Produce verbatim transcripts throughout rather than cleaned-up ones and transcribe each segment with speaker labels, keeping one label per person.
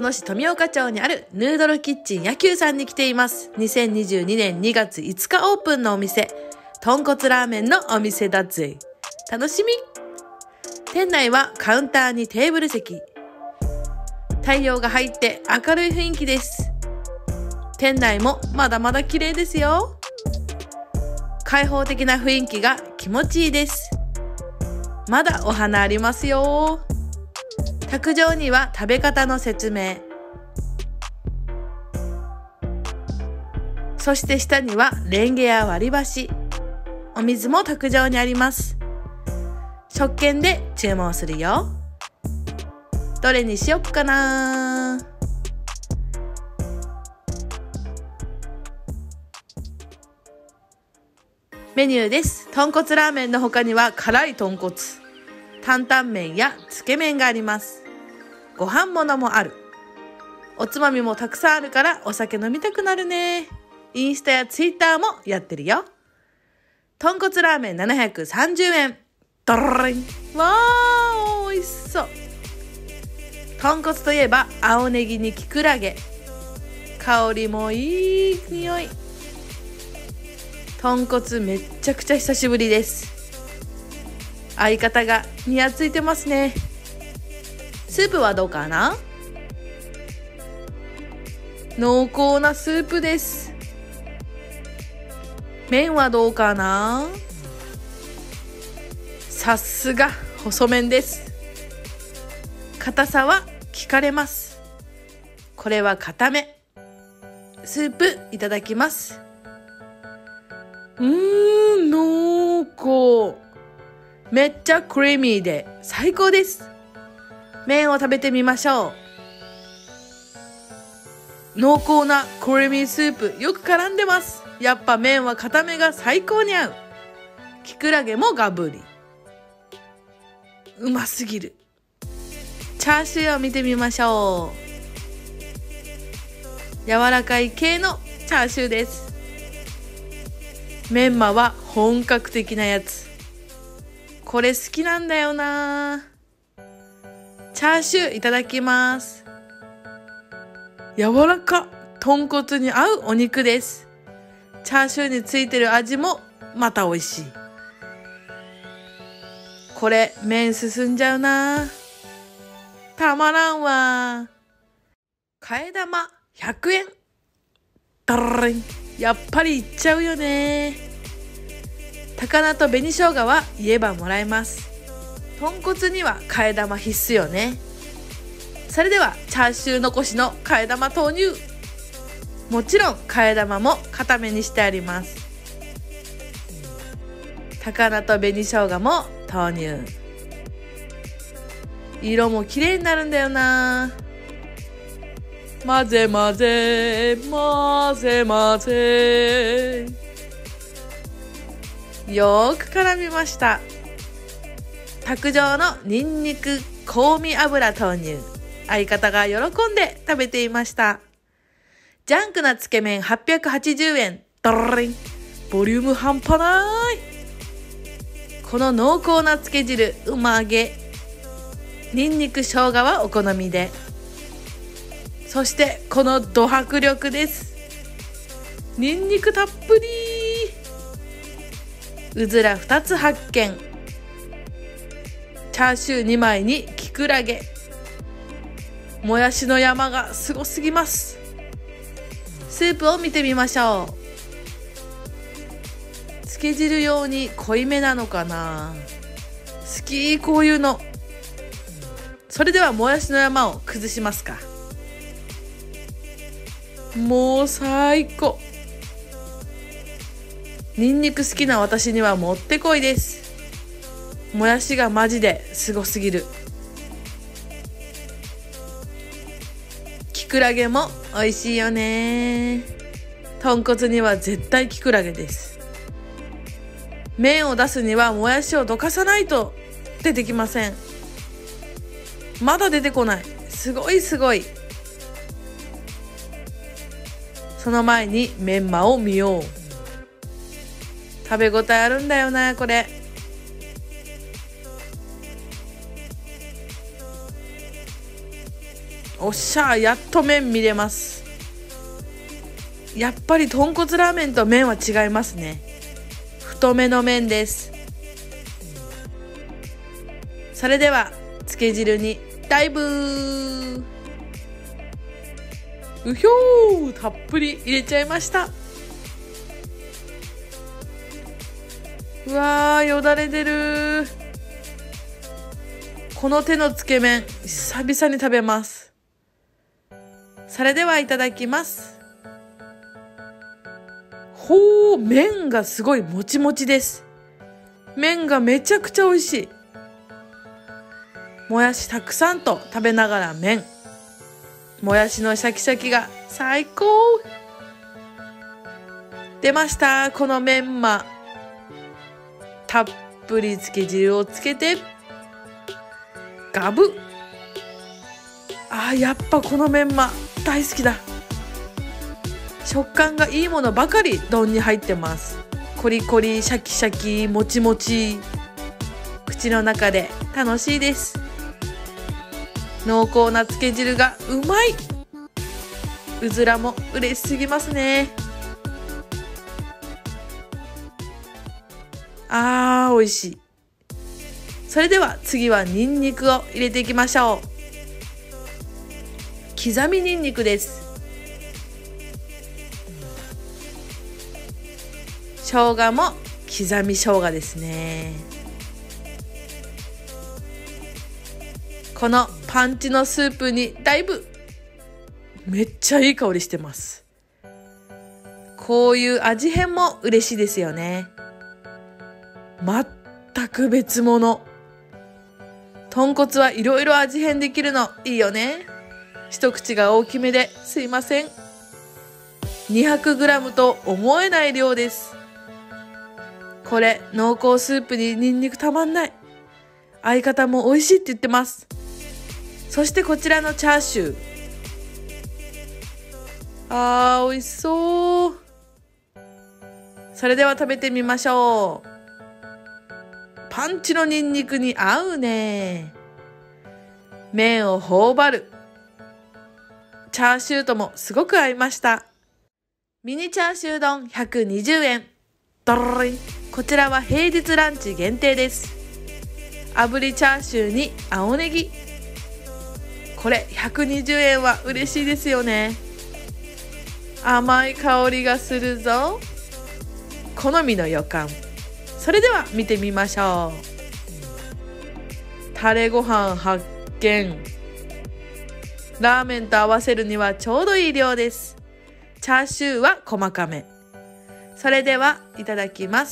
Speaker 1: 野市富岡町にあるヌードルキッチン野球さんに来ています。にせんにじゅうにねんにがついつかオープンのお店、豚骨ラーメンのお店だぜ。楽しみ。店内はカウンターにテーブル席。太陽が入って明るい雰囲気です。店内もまだまだ綺麗ですよ。開放的な雰囲気が気持ちいいです。まだお花ありますよ。卓上には食べ方の説明。そして下にはレンゲや割り箸。お水も卓上にあります。食券で注文するよ。どれにしよっかな。メニューです。豚骨ラーメンの他には辛い豚骨、担々麺やつけ麺があります。ご飯物もある。おつまみもたくさんあるからお酒飲みたくなるね。インスタやツイッターもやってるよ。豚骨ラーメンななひゃくさんじゅうえん。ドロリン。わー、美味しそう。豚骨といえば青ネギにキクラゲ。香りもいい匂い。豚骨めっちゃくちゃ久しぶりです。相方がにやついてますね。スープはどうかな？濃厚なスープです。麺はどうかな？さすが細麺です。硬さは聞かれます。これは硬め。スープいただきます。うーん、濃厚。めっちゃクリーミーで最高です。麺を食べてみましょう。濃厚なクリーミースープよく絡んでます。やっぱ麺は固めが最高に合う。キクラゲもガブリ。うますぎる。チャーシューを見てみましょう。柔らかい系のチャーシューです。メンマは本格的なやつ。これ好きなんだよな。チャーシューいただきます。柔らか、豚骨に合うお肉です。チャーシューについてる味もまた美味しい。これ麺進んじゃうな。たまらんわ。替え玉ひゃくえん。ドロリン。やっぱりいっちゃうよね。高菜と紅生姜は言えばもらえます。豚骨には替え玉必須よね。それではチャーシュー残しの替え玉投入。もちろん替え玉も固めにしてあります。高菜と紅生姜も投入。色も綺麗になるんだよな。混ぜ混ぜ混ぜ混ぜ。よーく絡みました。卓上のニンニク香味油投入。相方が喜んで食べていました。ジャンクなつけ麺はっぴゃくはちじゅうえん。ドロリン。ボリューム半端ない。この濃厚なつけ汁うま揚げ。ニンニク生姜はお好みで。そしてこのド迫力です。ニンニクたっぷり。うずらふたつ発見。チャーシューにまいにキクラゲ。もやしの山がすごすぎます。スープを見てみましょう。つけ汁用に濃いめなのかな。好き、こういうの。それではもやしの山を崩しますか。もう最高。ニンニク好きな私にはもってこいです。もやしがマジですごすぎる。キクラゲも美味しいよね。豚骨には絶対キクラゲです。麺を出すにはもやしをどかさないと出てきません。まだ出てこない。すごいすごい。その前にメンマを見よう。食べ応えあるんだよな、これ。 おっしゃー、やっと麺見れます。やっぱり豚骨ラーメンと麺は違いますね。太めの麺です。それではつけ汁にダイブ。うひょー、たっぷり入れちゃいました。うわー、よだれ出る。この手のつけ麺久々に食べます。それではいただきます。ほー、麺がすごいもちもちです。麺がめちゃくちゃ美味しい。もやしたくさんと食べながら麺。もやしのシャキシャキが最高。出ました、このメンマ。たっぷりつけ汁をつけてガブ。あー、やっぱこのメンマ大好きだ。食感がいいものばかり丼に入ってます。コリコリ、シャキシャキ、もちもち、口の中で楽しいです。濃厚なつけ汁がうまい。うずらも嬉しすぎますね。あー、美味しい。それでは次はニンニクを入れていきましょう。刻みニンニクです。生姜も刻み生姜ですね。このパンチのスープにだいぶめっちゃいい香りしてます。こういう味変も嬉しいですよね。全く別物。豚骨はいろいろ味変できるのいいよね。一口が大きめですいません。にひゃくグラム と思えない量です。これ濃厚スープにニンニクたまんない。相方も美味しいって言ってます。そしてこちらのチャーシュー。あー、美味しそう。それでは食べてみましょう。パンチのニンニクに合うね。麺を頬張る。チャーシューともすごく合いました。ミニチャーシュー丼ひゃくにじゅうえん。ドロリン。こちらは平日ランチ限定です。炙りチャーシューに青ネギ。これひゃくにじゅうえんは嬉しいですよね。甘い香りがするぞ。好みの予感。それでは見てみましょう。タレご飯発見。ラーメンと合わせるにはちょうどいい量です。チャーシューは細かめ。それではいただきます。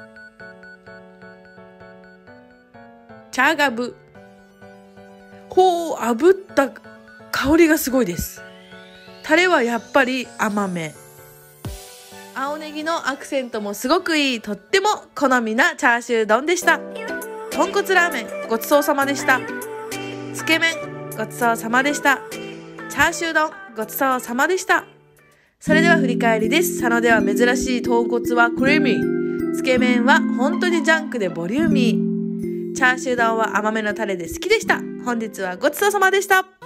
Speaker 1: チャーガブ。ほう、炙った香りがすごいです。タレはやっぱり甘め。青ネギのアクセントもすごくいい、とっても好みなチャーシュー丼でした。豚骨ラーメンごちそうさまでした。つけ麺ごちそうさまでした。チャーシュー丼ごちそうさまでした。それでは振り返りです。佐野では珍しい豚骨はクリーミー。つけ麺は本当にジャンクでボリューミー。チャーシュー丼は甘めのタレで好きでした。本日はごちそうさまでした。